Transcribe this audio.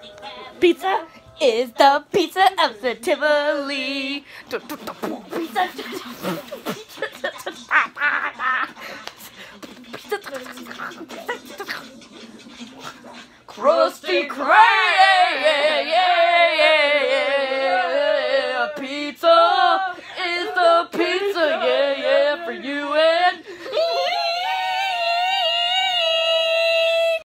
Pizza is the pizza of the Tivoli. Pizza. Krusty Krab. Pizza is the pizza. Yeah, for you.